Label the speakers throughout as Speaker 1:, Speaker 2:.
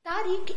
Speaker 1: તારીખ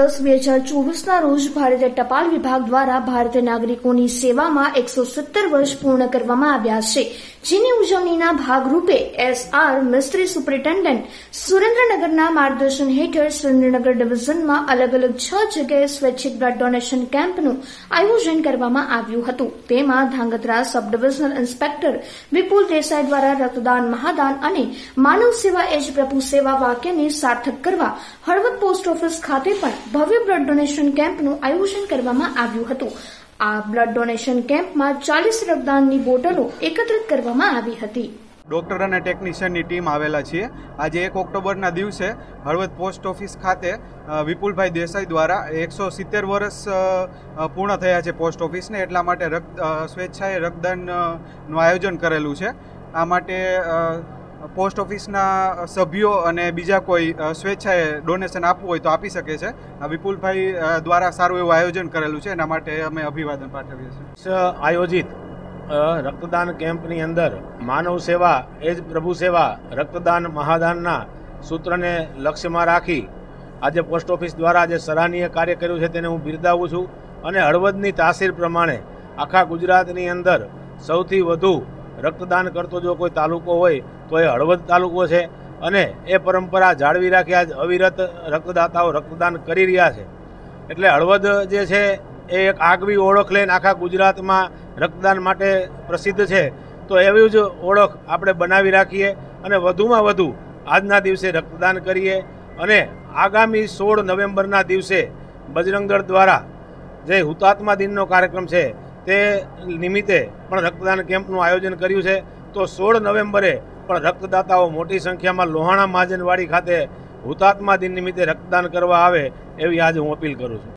Speaker 1: 1-10-2024 રોજ ભારતીય ટપાલ વિભાગ દ્વારા ભારતીય નાગરિકોની સેવામાં 170 વર્ષ પૂર્ણ કરવામાં આવ્યા છે, જેની ઉજવણીના ભાગરૂપે SR મિસ્ત્રી સુપ્રિન્ટેન્ડન્ટ સુરેન્દ્રનગરના માર્ગદર્શન હેઠળ સુરેન્દ્રનગર ડિવિઝનમાં અલગ અલગ 6 જગ્યાએ સ્વૈચ્છિક બ્લડ ડોનેશન કેમ્પનું આયોજન કરવામાં આવ્યું હતું. તેમાં Dhrangadhra sub divisional inspector Vipul Desai દ્વારા રક્તદાન, મહાદાન અને માનવ સેવા એ જ પ્રભુ સેવા વાક્યને સાર્થક કરવા હળવદ પોસ્ટ ઓફિસ ખાતે પણ ભવ્ય બ્લડ ડોનેશન કેમ્પનું આયોજન કરવામાં આવ્યું હતું. આ બ્લડ ડોનેશન કેમ્પમાં 40 રક્તદાનની બોટલો એકત્રિત કરવામાં આવી હતી.
Speaker 2: ડોક્ટર અને ટેકનિશિયનની ટીમ આવેલા છીએ. આજે 1 ઓક્ટોબરના દિવસે હળવદ પોસ્ટ ઓફિસ ખાતે વિપુલભાઈ દેસાઈ દ્વારા 170 વર્ષ પૂર્ણ થયા છે પોસ્ટ ઓફિસને, એટલા માટે સ્વેચ્છાએ રક્તદાનનું આયોજન કરેલું છે. આ માટે પોસ્ટ ઓફિસના સભ્યો અને બીજા કોઈ સ્વેચ્છાએ ડોનેશન આપવું હોય તો આપી શકે છે. વિપુલભાઈ દ્વારા સારું એવું આયોજન કરેલું છે, એના માટે અમે અભિવાદન પાઠવીએ છીએ.
Speaker 3: આયોજિત રક્તદાન કેમ્પની અંદર માનવ સેવા એ જ પ્રભુ સેવા, રક્તદાન મહાદાનના સૂત્રને લક્ષ્યમાં રાખી આજે પોસ્ટ ઓફિસ દ્વારા જે સરાહનીય કાર્ય કર્યું છે તેને હું બિરદાવું છું. અને હળવદની તાસીર પ્રમાણે આખા ગુજરાતની અંદર સૌથી વધુ રક્તદાન કરતો જો કોઈ તાલુકો હોય તો એ હળવદ તાલુકો છે. અને એ પરંપરા જાળવી રાખી આજ અવિરત રક્તદાતાઓ રક્તદાન કરી રહ્યા છે. એટલે હળવદ જે છે એ એક આગવી ઓળખ લઈને આખા ગુજરાતમાં રક્તદાન માટે પ્રસિદ્ધ છે. તો એવી જ ઓળખ આપણે બનાવી રાખીએ અને વધુમાં વધુ આજના દિવસે રક્તદાન કરીએ. અને આગામી 16 નવેમ્બરના દિવસે બજરંગ દળ દ્વારા જે હુતાત્મા દિનનો કાર્યક્રમ છે તે નિમિત્તે પણ રક્તદાન કેમ્પનું આયોજન કર્યું છે. તો 16 નવેમ્બરે પણ રક્તદાતાઓ મોટી સંખ્યામાં લોહાણા મહાજનવાડી ખાતે હુતાત્મા દિન નિમિત્તે રક્તદાન કરવા આવે એવી આજે હું અપીલ કરું છું.